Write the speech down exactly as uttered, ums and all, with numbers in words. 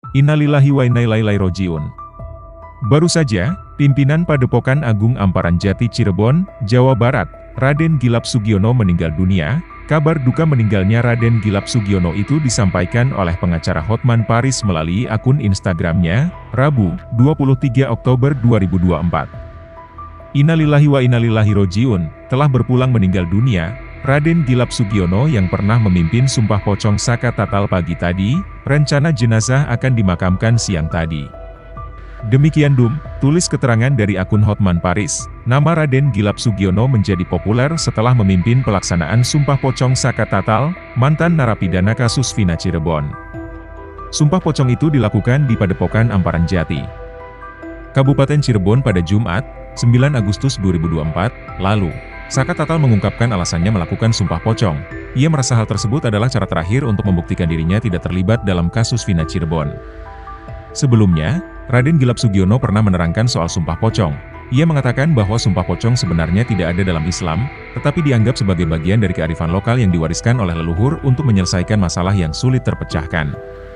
Innalillahi wa inna ilaihi raji'un. Baru saja, pimpinan Padepokan Agung Amparan Jati Cirebon, Jawa Barat, Raden Gilap Sugiono meninggal dunia. Kabar duka meninggalnya Raden Gilap Sugiono itu disampaikan oleh pengacara Hotman Paris melalui akun Instagramnya, Rabu, dua puluh tiga Oktober dua ribu dua puluh empat. Innalillahi wa inna ilaihi raji'un, telah berpulang meninggal dunia, Raden Gilap Sugiono yang pernah memimpin Sumpah Pocong Saka Tatal pagi tadi. Rencana jenazah akan dimakamkan siang tadi. Demikian Dum, tulis keterangan dari akun Hotman Paris. Nama Raden Gilap Sugiono menjadi populer setelah memimpin pelaksanaan Sumpah Pocong Saka Tatal, mantan narapidana kasus Vina Cirebon. Sumpah Pocong itu dilakukan di Padepokan Amparan Jati, Kabupaten Cirebon pada Jumat, sembilan Agustus dua ribu dua puluh empat, lalu. Saka Tatal mengungkapkan alasannya melakukan Sumpah Pocong. Ia merasa hal tersebut adalah cara terakhir untuk membuktikan dirinya tidak terlibat dalam kasus Vina Cirebon. Sebelumnya, Raden Gilap Sugiono pernah menerangkan soal Sumpah Pocong. Ia mengatakan bahwa Sumpah Pocong sebenarnya tidak ada dalam Islam, tetapi dianggap sebagai bagian dari kearifan lokal yang diwariskan oleh leluhur untuk menyelesaikan masalah yang sulit terpecahkan.